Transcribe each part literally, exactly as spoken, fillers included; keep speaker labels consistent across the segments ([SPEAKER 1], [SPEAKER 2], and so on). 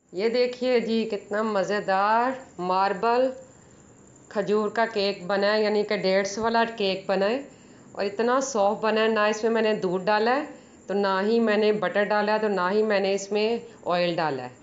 [SPEAKER 1] ये देखिए जी कितना मज़ेदार मार्बल खजूर का केक बना है, यानी कि डेट्स वाला केक बना है और इतना सॉफ्ट बना है। ना इसमें मैंने दूध डाला है, तो ना ही मैंने बटर डाला है, तो ना ही मैंने इसमें ऑयल डाला है।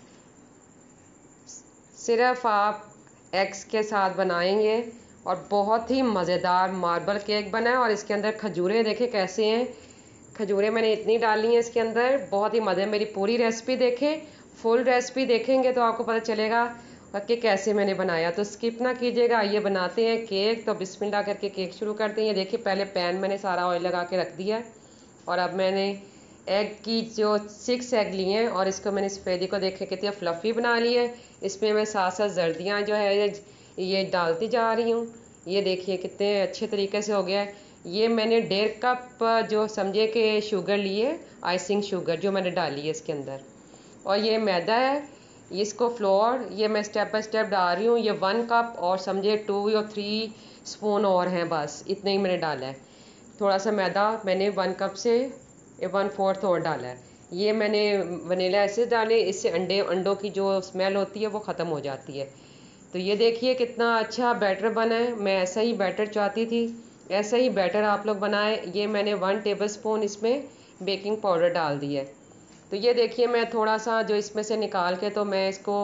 [SPEAKER 1] सिर्फ आप एग्स के साथ बनाएंगे और बहुत ही मज़ेदार मार्बल केक बना है। और इसके अंदर खजूरें देखें कैसे हैं, खजूरें मैंने इतनी डाली हैं इसके अंदर, बहुत ही मज़े। मेरी पूरी रेसिपी देखें, फुल रेसिपी देखेंगे तो आपको पता चलेगा कि कैसे मैंने बनाया। तो स्किप ना कीजिएगा, आइए बनाते हैं केक। तो बिस्मिल्लाह करके केक शुरू करते हैं। ये देखिए पहले पैन मैंने सारा ऑयल लगा के रख दिया और अब मैंने एग की जो सिक्स एग लिए हैं और इसको मैंने सफ़ेदी को देखे कितनी फ्लफ़ी बना ली है। इसमें मैं साथ साथ जर्दियाँ जो है ये डालती जा रही हूँ। ये देखिए कितने अच्छे तरीके से हो गया है। ये मैंने डेढ़ कप जो समझे कि शुगर लिए, आइसिंग शुगर जो मैंने डाली है इसके अंदर। और ये मैदा है, इसको फ्लोर ये मैं स्टेप बाय स्टेप डाल रही हूँ। ये वन कप और समझे टू या थ्री स्पून और हैं, बस इतने ही मैंने डाला है। थोड़ा सा मैदा मैंने वन कप से वन फोर्थ और डाला है। ये मैंने वनीला एसेंस डाले, इससे अंडे अंडों की जो स्मेल होती है वो ख़त्म हो जाती है। तो ये देखिए कितना अच्छा बैटर बना है। मैं ऐसा ही बैटर चाहती थी, ऐसा ही बैटर आप लोग बनाएं। ये मैंने वन टेबलस्पून इसमें बेकिंग पाउडर डाल दिया है। तो ये देखिए मैं थोड़ा सा जो इसमें से निकाल के तो मैं इसको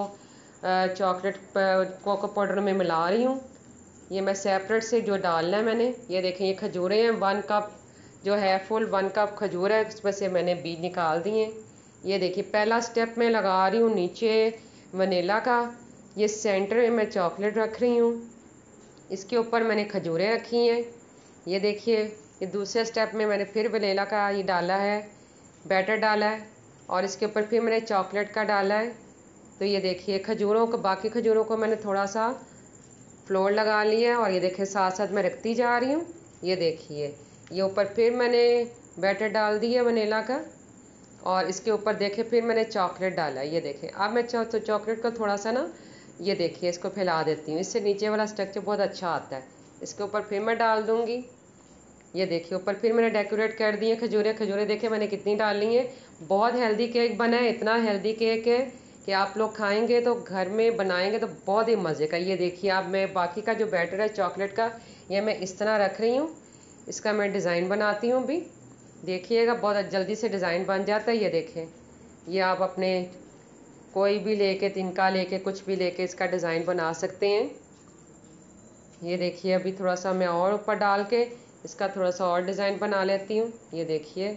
[SPEAKER 1] चॉकलेट कोको पाउडर में मिला रही हूँ। ये मैं सेपरेट से जो डालना है मैंने, ये देखें ये खजूरें हैं, वन कप जो है फुल वन कप खजूर है, उसमें से मैंने बीज निकाल दिए। ये देखिए पहला स्टेप मैं लगा रही हूँ नीचे वनीला का। ये सेंटर में मैं चॉकलेट रख रही हूँ, इसके ऊपर मैंने खजूरें रखी हैं। ये देखिए ये दूसरे स्टेप में मैंने फिर वनीला का ये डाला है, बैटर डाला है और इसके ऊपर फिर मैंने चॉकलेट का डाला है। तो ये देखिए खजूरों को, बाकी खजूरों को मैंने थोड़ा सा फ्लोर लगा लिया और ये देखिए साथ साथ मैं रखती जा रही हूँ। ये देखिए ये ऊपर फिर मैंने बैटर डाल दिया वनीला का और इसके ऊपर देखे फिर मैंने चॉकलेट डाला। ये देखिए अब मैं तो चॉकलेट को थोड़ा सा ना, ये देखिए इसको फैला देती हूँ, इससे नीचे वाला स्ट्रक्चर बहुत अच्छा आता है। इसके ऊपर फिर मैं डाल दूँगी। ये देखिए ऊपर फिर मैंने डेकोरेट कर दिए खजूरें। खजूरें देखिए मैंने कितनी डाली हैं। बहुत हेल्दी केक बना है, इतना हेल्दी केक है कि आप लोग खाएंगे तो घर में बनाएंगे तो बहुत ही मज़े का। ये देखिए अब मैं बाकी का जो बैटर है चॉकलेट का, ये मैं इस तरह रख रही हूँ। इसका मैं डिज़ाइन बनाती हूँ भी, देखिएगा बहुत जल्दी से डिज़ाइन बन जाता है। ये देखें ये आप अपने कोई भी लेके, तिनका लेके, कुछ भी लेके इसका डिज़ाइन बना सकते हैं। ये देखिए अभी थोड़ा सा मैं और ऊपर डाल के इसका थोड़ा सा और डिज़ाइन बना लेती हूँ। ये देखिए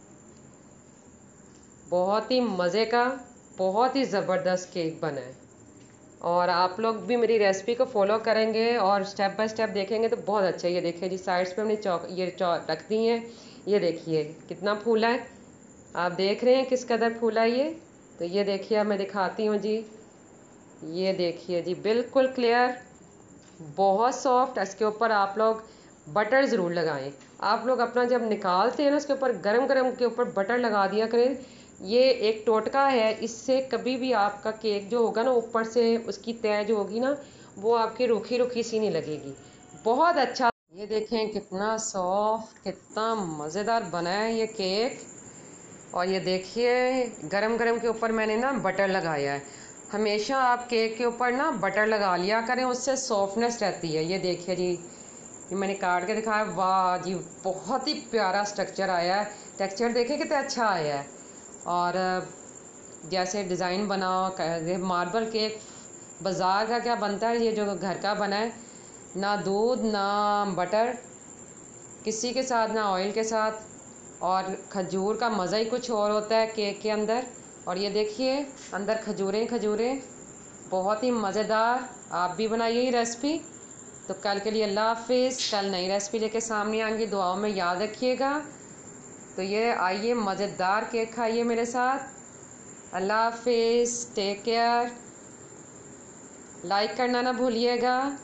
[SPEAKER 1] बहुत ही मज़े का, बहुत ही ज़बरदस्त केक बना है। और आप लोग भी मेरी रेसिपी को फॉलो करेंगे और स्टेप बाय स्टेप देखेंगे तो बहुत अच्छा है। ये देखिए जी साइड्स पे हमने चौक ये चौक रख दी हैं। ये देखिए कितना फूला है, आप देख रहे हैं किस कदर फूला है ये। तो ये देखिए अब मैं दिखाती हूँ जी। ये देखिए जी बिल्कुल क्लियर, बहुत सॉफ्ट। इसके ऊपर आप लोग बटर ज़रूर लगाएं। आप लोग अपना जब निकालते हैं ना उसके ऊपर गरम गरम के ऊपर बटर लगा दिया करें। ये एक टोटका है, इससे कभी भी आपका केक जो होगा ना ऊपर से उसकी तय जो होगी ना वो आपकी रूखी रूखी सी नहीं लगेगी, बहुत अच्छा। ये देखें कितना सॉफ्ट, कितना मज़ेदार बना है ये केक। और ये देखिए गरम गरम के ऊपर मैंने ना बटर लगाया है। हमेशा आप केक के ऊपर ना बटर लगा लिया करें, उससे सॉफ्टनेस रहती है। ये देखिए जी ये मैंने काट के दिखाया, वाह जी बहुत ही प्यारा स्ट्रक्चर आया है। टेक्सचर देखें कितना अच्छा आया है। और जैसे डिज़ाइन बना मार्बल केक बाज़ार का क्या बनता है, ये जो घर का बना है, ना दूध ना बटर किसी के साथ, ना ऑयल के साथ। और खजूर का मज़ा ही कुछ और होता है केक के अंदर। और ये देखिए अंदर खजूरें खजूरें बहुत ही मज़ेदार। आप भी बनाइए ये रेसिपी। तो कल के लिए अल्लाह हाफिज़, कल नई रेसिपी लेके सामने आएंगी, दुआओं में याद रखिएगा। तो ये आइए मज़ेदार केक खाइए मेरे साथ। अल्लाह हाफिज़, टेक केयर, लाइक करना ना भूलिएगा।